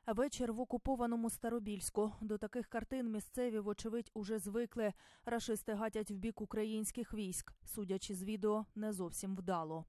Вечір в окупованому Старобільську. До таких картин місцеві, вочевидь, уже звикли. Рашисти гатять в бік українських військ. Судячи з відео, не зовсім вдало.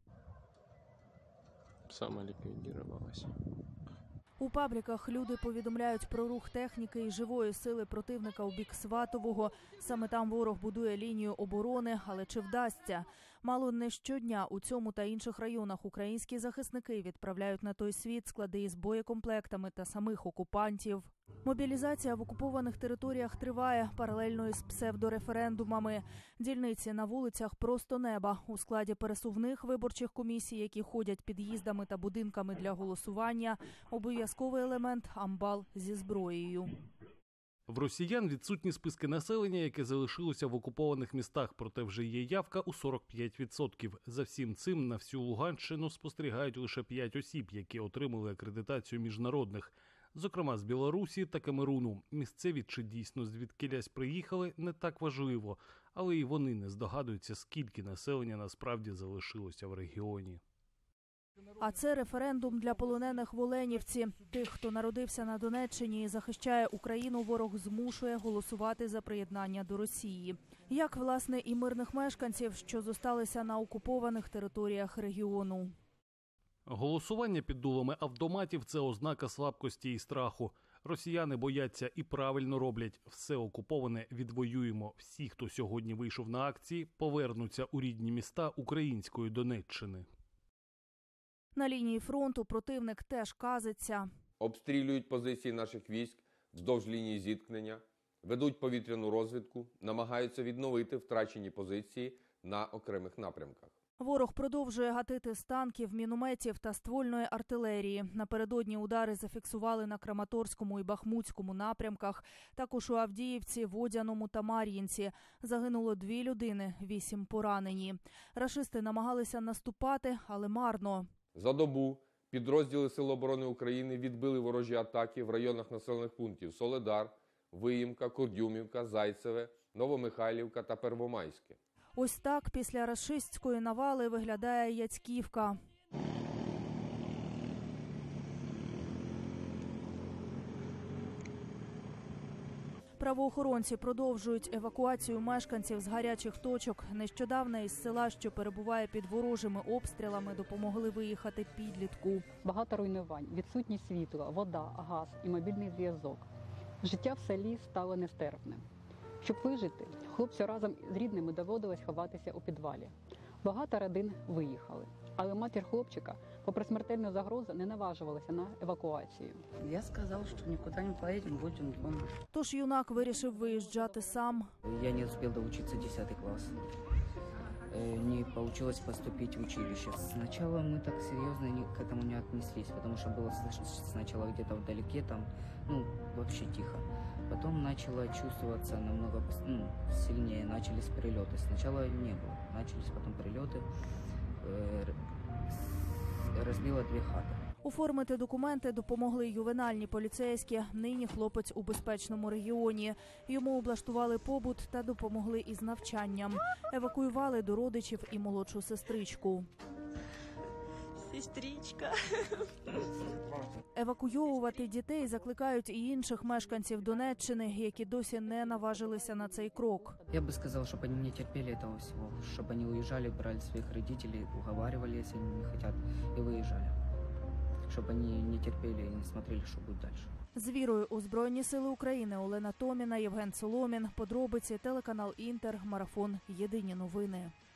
Самоліквідувалася. У Павліках люди повідомляють про рух техніки і живої сили противника у бік Сватового. Саме там ворог будує лінію оборони, але чи вдасться? Мало не щодня у цьому та інших районах українські захисники відправляють на той світ склади із боєкомплектами та самих окупантів. Мобілізація в окупованих територіях триває паралельно із псевдореферендумами. Дільниці на вулицях просто неба. У складі пересувних виборчих комісій, які ходять під'їздами та будинками для голосування, обов'язковий елемент – амбал зі зброєю. В росіян відсутні списки населення, яке залишилося в окупованих містах, проте вже є явка у 45%. За всім цим на всю Луганщину спостерігають лише 5 осіб, які отримали акредитацію міжнародних. Зокрема, з Білорусі та Камеруну. Місцеві чи дійсно звідкілясь приїхали – не так важливо. Але і вони не здогадуються, скільки населення насправді залишилося в регіоні. А це референдум для полонених в Оленівці. Тих, хто народився на Донеччині і захищає Україну, ворог змушує голосувати за приєднання до Росії. Як, власне, і мирних мешканців, що зосталися на окупованих територіях регіону. Голосування під дулами автоматів – це ознака слабкості і страху. Росіяни бояться і правильно роблять. Все окуповане відвоюємо. Всі, хто сьогодні вийшов на акції, повернуться у рідні міста української Донеччини. На лінії фронту противник теж казиться. Обстрілюють позиції наших військ вздовж лінії зіткнення, ведуть повітряну розвідку, намагаються відновити втрачені позиції на окремих напрямках. Ворог продовжує гатити з танків, мінометів та ствольної артилерії. Напередодні удари зафіксували на Краматорському і Бахмутському напрямках. Також у Авдіївці, Водяному та Мар'їнці. Загинуло 2 людини, 8 поранені. Рашисти намагалися наступати, але марно. За добу підрозділи Сил оборони України відбили ворожі атаки в районах населених пунктів Соледар, Виїмка, Курдюмівка, Зайцеве, Новомихайлівка та Первомайське. Ось так після рашистської навали виглядає Яцьківка. Правоохоронці продовжують евакуацію мешканців з гарячих точок. Нещодавно із села, що перебуває під ворожими обстрілами, допомогли виїхати підлітку. Багато руйнувань, відсутність світла, вода, газ і мобільний зв'язок. Життя в селі стало нестерпним. Щоб вижити, хлопцю разом з рідними доводилось ховатися у підвалі. Багато родин виїхали. Але матір хлопчика, попри смертельну загрозу, не наважувалася на евакуацію. Я сказав, що нікуди не поїдемо, будемо вдома. Тож юнак вирішив виїжджати сам. Я не встиг доучитися 10 клас. Не получилось поступить в училище. Сначала мы так серьезно к этому не отнеслись, потому что было слышно сначала где-то вдалеке, там, вообще тихо. Потом начало чувствоваться намного сильнее, начались прилеты. Сначала не было, начались потом прилеты, разбило 2 хати. Оформити документи допомогли ювенальні поліцейські. Нині хлопець у безпечному регіоні. Йому облаштували побут та допомогли із навчанням. Евакуювали до родичів і молодшу сестричку. Сестричка. Евакуйовувати дітей закликають і інших мешканців Донеччини, які досі не наважилися на цей крок. Я би сказав, щоб вони не терпіли цього всього, щоб вони уїжджали, брали своїх батьків, уговаривали, якщо вони не хочуть, і виїжджали. Щоб вони не терпіли і не смотрели, що буде далі. З вірою у Збройні Сили України Олена Томіна, Євген Соломін. Подробиці, телеканал Інтер, Марафон. Єдині новини.